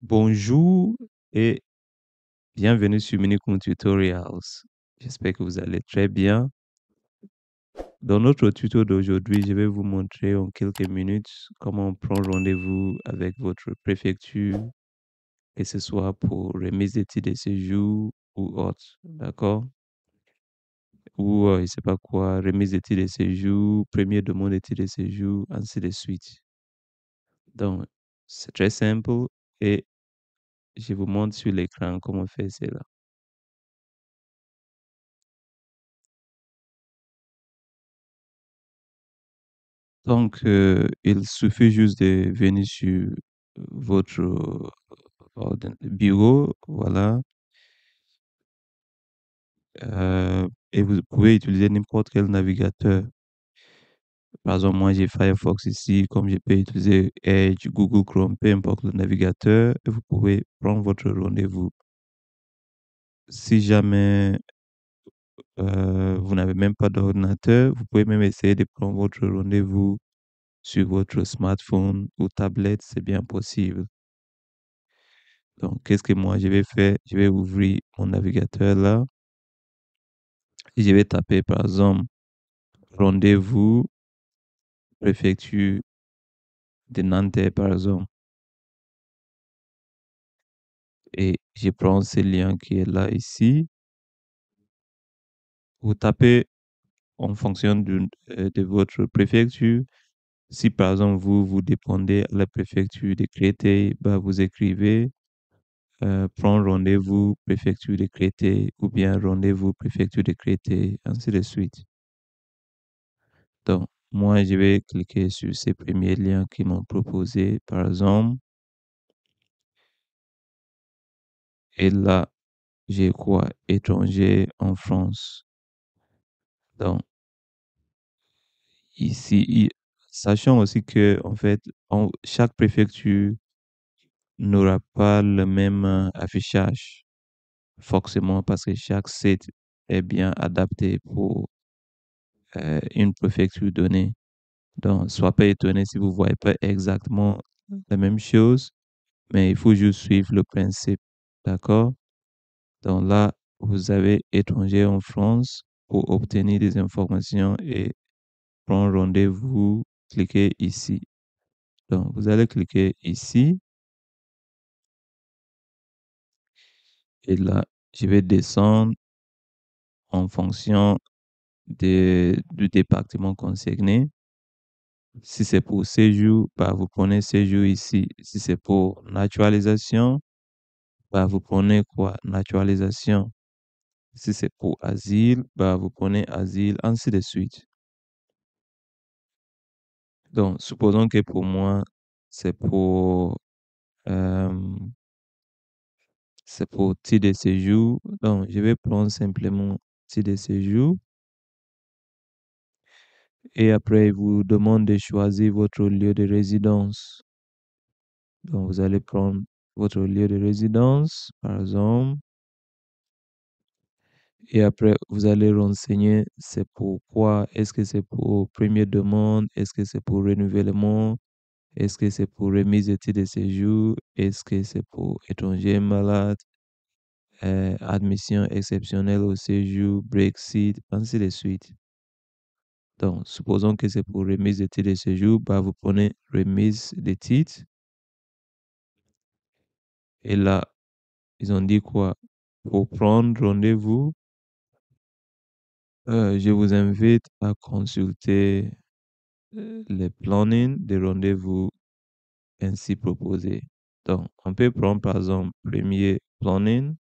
Bonjour et bienvenue sur Minicom Tutorials. J'espère que vous allez très bien. Dans notre tuto d'aujourd'hui, je vais vous montrer en quelques minutes comment prendre rendez-vous avec votre préfecture, que ce soit pour remise des titres de séjour ou autre, d'accord? Ou je ne sais pas quoi, remise des titres de séjour, première demande de titres de séjour, ainsi de suite. Donc, c'est très simple et je vous montre sur l'écran comment faire cela. Donc, il suffit juste de venir sur votre bureau, voilà, et vous pouvez utiliser n'importe quel navigateur. Par exemple, moi, j'ai Firefox ici, comme je peux utiliser Edge, Google Chrome, peu importe le navigateur, et vous pouvez prendre votre rendez-vous. Si jamais vous n'avez même pas d'ordinateur, vous pouvez même essayer de prendre votre rendez-vous sur votre smartphone ou tablette, c'est bien possible. Donc, qu'est-ce que moi je vais faire? Je vais ouvrir mon navigateur là et je vais taper par exemple rendez-vous préfecture de Nanterre par exemple. Et je prends ce lien qui est là ici. Vous tapez en fonction de votre préfecture. Si par exemple vous dépendez à la préfecture de Créteil, bah, vous écrivez prendre rendez-vous préfecture de Créteil ou bien rendez-vous préfecture de Créteil, ainsi de suite. Donc, moi, je vais cliquer sur ces premiers liens qu'ils m'ont proposés, par exemple. Et là, j'ai quoi? Étranger en France. Donc, ici, sachant aussi que, en fait, chaque préfecture n'aura pas le même affichage, forcément, parce que chaque site est bien adapté pour une préfecture donnée. Donc, sois pas étonné si vous ne voyez pas exactement la même chose, mais il faut juste suivre le principe. D'accord? Donc là, vous avez étranger en France pour obtenir des informations et prendre rendez-vous. Cliquez ici. Donc, vous allez cliquer ici et là, je vais descendre en fonction du département concerné. Si c'est pour séjour, bah, vous prenez séjour ici. Si c'est pour naturalisation, bah, vous prenez quoi? Naturalisation. Si c'est pour asile, bah, vous prenez asile, ainsi de suite. Donc, supposons que pour moi, c'est pour, euh, c'est pour titre de séjour. Donc, je vais prendre simplement titre de séjour. Et après, il vous demande de choisir votre lieu de résidence. Donc, vous allez prendre votre lieu de résidence, par exemple. Et après, vous allez renseigner c'est pourquoi. Est-ce que c'est pour première demande? Est-ce que c'est pour renouvellement? Est-ce que c'est pour remise de titre de séjour? Est-ce que c'est pour étranger malade? Admission exceptionnelle au séjour, Brexit, ainsi de suite. Donc, supposons que c'est pour remise de titre de séjour, bah, vous prenez remise de titre. Et là, ils ont dit quoi? Pour prendre rendez-vous, je vous invite à consulter les plannings de rendez-vous ainsi proposés. Donc, on peut prendre par exemple premier planning.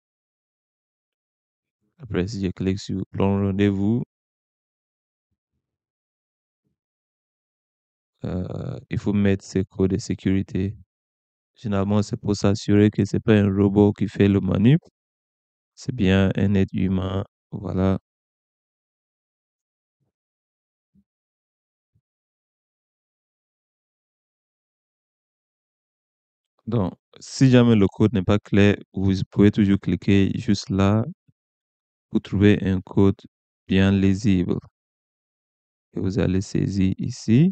Après, si je clique sur prendre rendez-vous, il faut mettre ses codes de sécurité. Généralement, c'est pour s'assurer que c'est pas un robot qui fait le manip, c'est bien un être humain. Voilà. Donc, si jamais le code n'est pas clair, vous pouvez toujours cliquer juste là pour trouver un code bien lisible. Et vous allez saisir ici.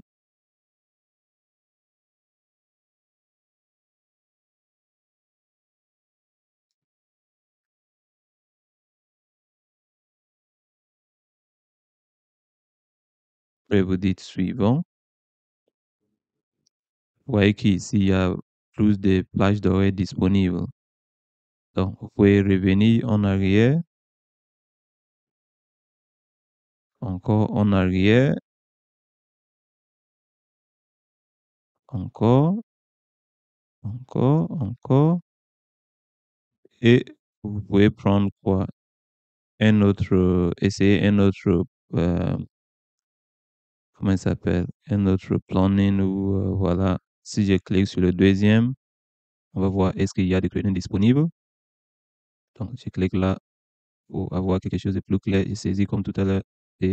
Après, vous dites suivant. Vous voyez qu'ici, il y a plus de plages d'horaires disponibles. Donc, vous pouvez revenir en arrière, encore en arrière, encore, encore. Et vous pouvez prendre quoi? Essayer un autre, euh, comment il s'appelle? Un autre planning ou voilà. Si je clique sur le deuxième, on va voir est-ce qu'il y a des créneaux disponibles. Donc, je clique là pour avoir quelque chose de plus clair. Je saisis comme tout à l'heure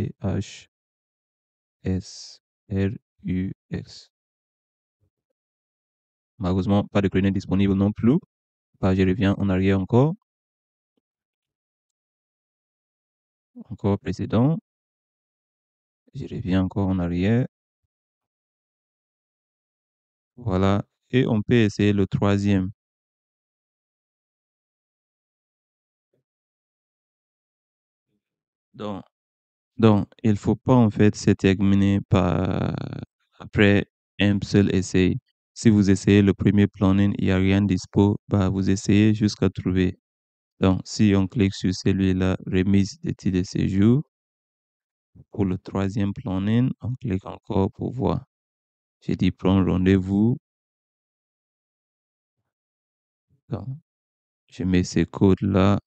THSRUX. Malheureusement, pas de créneau disponible non plus. Bah, je reviens en arrière encore. Encore précédent. Je reviens encore en arrière. Voilà. Et on peut essayer le troisième. Donc, il faut pas en fait se terminer par après un seul essai. Si vous essayez le premier planning, il n'y a rien dispo, bah, vous essayez jusqu'à trouver. Donc, si on clique sur celui-là, remise des titres de séjour, pour le troisième planning, on clique encore pour voir. J'ai dit prendre rendez-vous. Donc, je mets ces codes-là.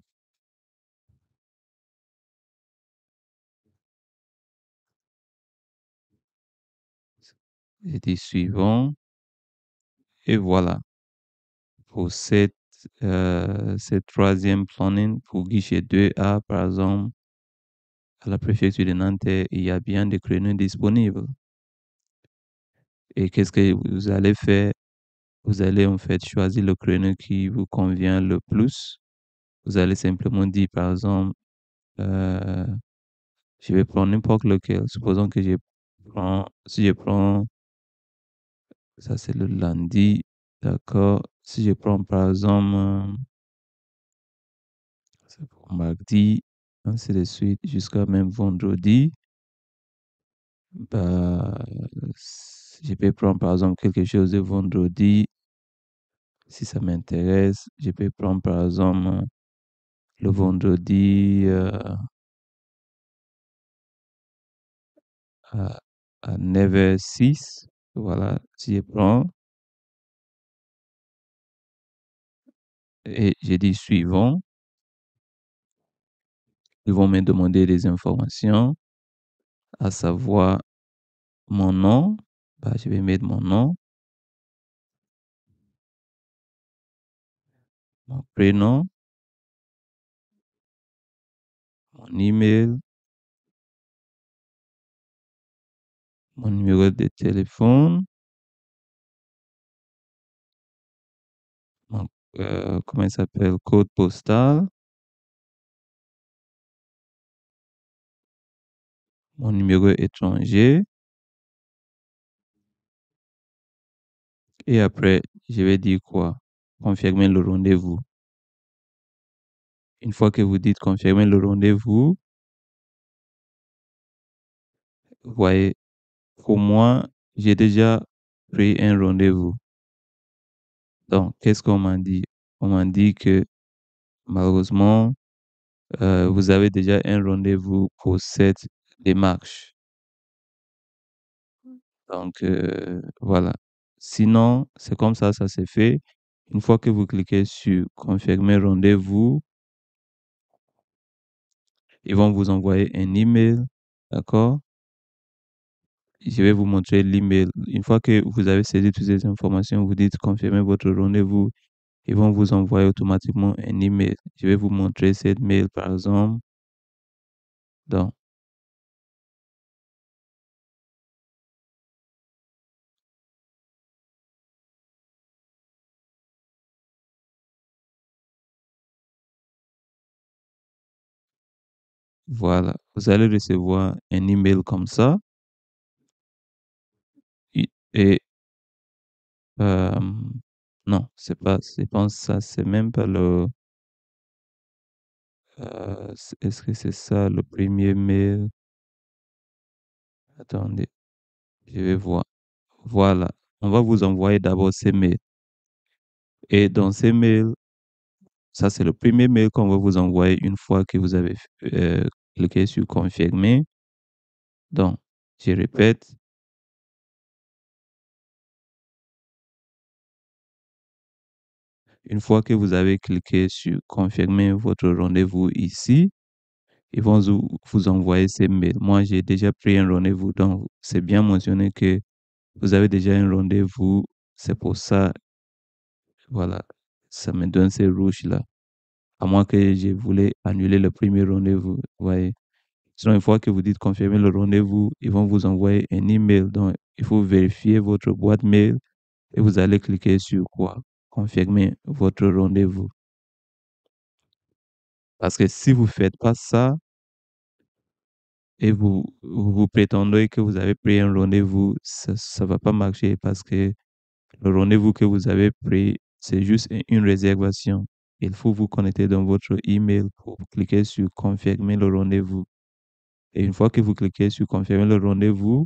J'ai dit suivant. Et voilà. Pour cette troisième planning, pour guichet 2A, par exemple, à la préfecture de Nanterre, il y a bien des créneaux disponibles. Et qu'est-ce que vous allez faire? Vous allez en fait choisir le créneau qui vous convient le plus. Vous allez simplement dire, par exemple, euh, je vais prendre n'importe lequel. Supposons que si je prends, ça c'est le lundi, d'accord. Si je prends par exemple, c'est pour mardi, ainsi de suite, jusqu'à même vendredi, bah, je peux prendre par exemple quelque chose de vendredi. Si ça m'intéresse, je peux prendre par exemple le vendredi à, à 9h06. Voilà, si je prends et j'ai dit suivant, ils vont me demander des informations, à savoir mon nom. Bah, je vais mettre mon nom, mon prénom, mon email, mon numéro de téléphone, mon, comment il s'appelle, code postal, mon numéro étranger. Et après, je vais dire quoi? Confirmer le rendez-vous. Une fois que vous dites confirmer le rendez-vous, vous voyez, pour moi, j'ai déjà pris un rendez-vous. Donc, qu'est-ce qu'on m'a dit? On m'a dit que malheureusement, vous avez déjà un rendez-vous pour cette démarche. Donc, voilà. Sinon, c'est comme ça s'est fait. Une fois que vous cliquez sur confirmer rendez-vous, ils vont vous envoyer un email, d'accord? Je vais vous montrer l'email. Une fois que vous avez saisi toutes ces informations, vous dites confirmer votre rendez-vous. Ils vont vous envoyer automatiquement un email. Je vais vous montrer cette mail par exemple. Donc, voilà. Vous allez recevoir un email comme ça. Et euh, non, c'est pas ça, c'est même pas est-ce que c'est ça le premier mail? Attendez, je vais voir. Voilà. On va vous envoyer d'abord ces mails. Et dans ces mails, ça c'est le premier mail qu'on va vous envoyer une fois que vous avez cliqué sur confirmer. Donc, je répète, une fois que vous avez cliqué sur confirmer votre rendez-vous ici, ils vont vous envoyer ces mails. Moi, j'ai déjà pris un rendez-vous, donc c'est bien mentionné que vous avez déjà un rendez-vous. C'est pour ça, voilà, ça me donne ces rouges-là. À moins que je voulais annuler le premier rendez-vous, vous voyez. Sinon, une fois que vous dites confirmer le rendez-vous, ils vont vous envoyer un email. Donc, il faut vérifier votre boîte mail et vous allez cliquer sur quoi? Confirmer votre rendez-vous. Parce que si vous ne faites pas ça et vous prétendez que vous avez pris un rendez-vous, ça ne va pas marcher parce que le rendez-vous que vous avez pris, c'est juste une réservation. Il faut vous connecter dans votre email pour cliquer sur confirmer le rendez-vous. Et une fois que vous cliquez sur confirmer le rendez-vous,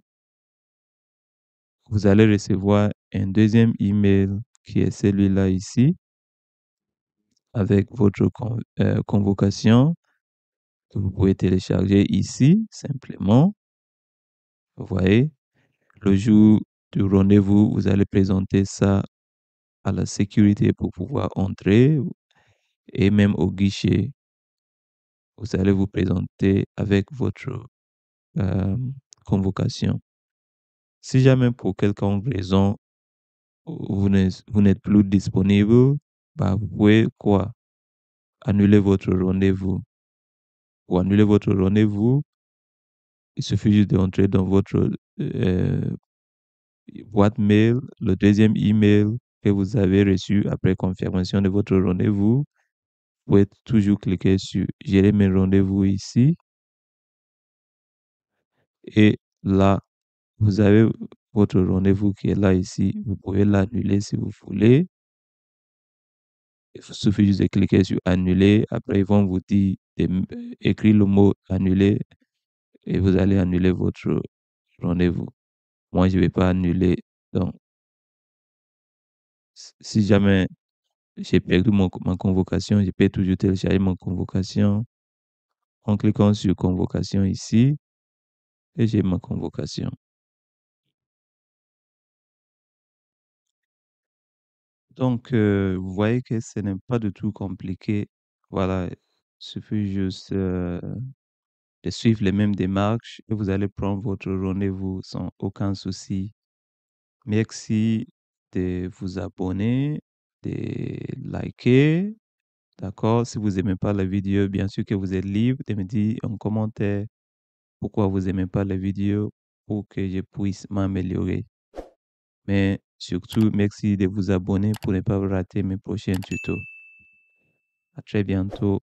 vous allez recevoir un deuxième email qui est celui-là ici avec votre convocation que vous pouvez télécharger ici simplement. Vous voyez, le jour du rendez-vous, vous allez présenter ça à la sécurité pour pouvoir entrer et même au guichet, vous allez vous présenter avec votre euh, convocation. Si jamais pour quelconque raison, vous n'êtes plus disponible, bah, vous pouvez quoi? Annuler votre rendez-vous. Pour annuler votre rendez-vous, il suffit juste d'entrer dans votre euh, boîte mail, le deuxième email que vous avez reçu après confirmation de votre rendez-vous. Vous pouvez toujours cliquer sur gérer mes rendez-vous ici. Et là, vous avez votre rendez-vous qui est là ici. Vous pouvez l'annuler si vous voulez. Il suffit juste de cliquer sur annuler. Après, ils vont vous dire d'écrire le mot annuler et vous allez annuler votre rendez-vous. Moi, je ne vais pas annuler. Donc, si jamais j'ai perdu ma convocation, je peux toujours télécharger ma convocation en cliquant sur convocation ici et j'ai ma convocation. Donc, vous voyez que ce n'est pas du tout compliqué. Voilà, il suffit juste de suivre les mêmes démarches et vous allez prendre votre rendez-vous sans aucun souci. Merci de vous abonner, de liker. D'accord? Si vous n'aimez pas la vidéo, bien sûr que vous êtes libre de me dire en commentaire pourquoi vous n'aimez pas la vidéo pour que je puisse m'améliorer. Mais surtout, merci de vous abonner pour ne pas rater mes prochains tutos. À très bientôt.